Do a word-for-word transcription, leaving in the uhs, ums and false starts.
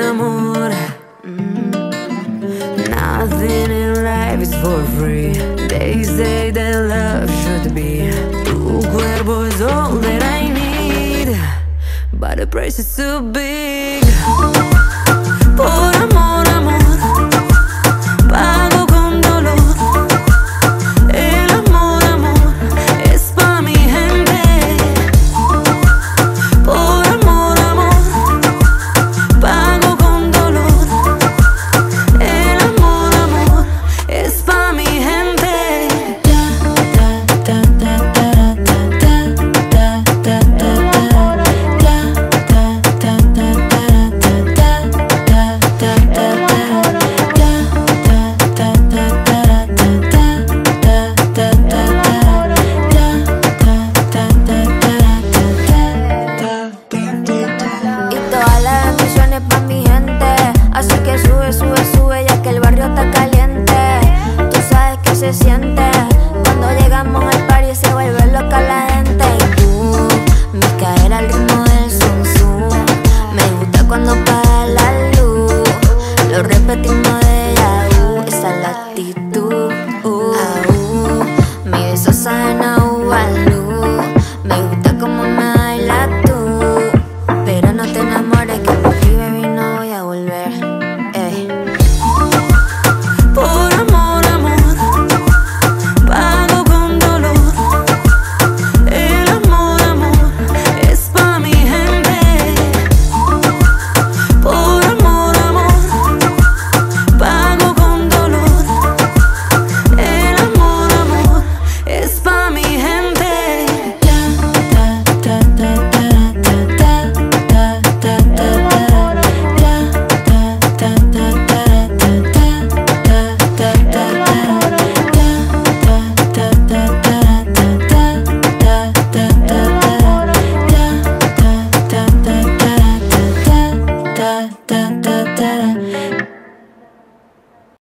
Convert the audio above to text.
amor. Nothing in life is for free. They say that love should be. Tu cuerpo is all that I need, but the price is too big. Por amor, amor, pago con dolor. El amor, amor, es pa' mi gente. Por amor, amor, pago con dolor. El amor, amor, es pa' mi gente. Me gusta como me bailas tú.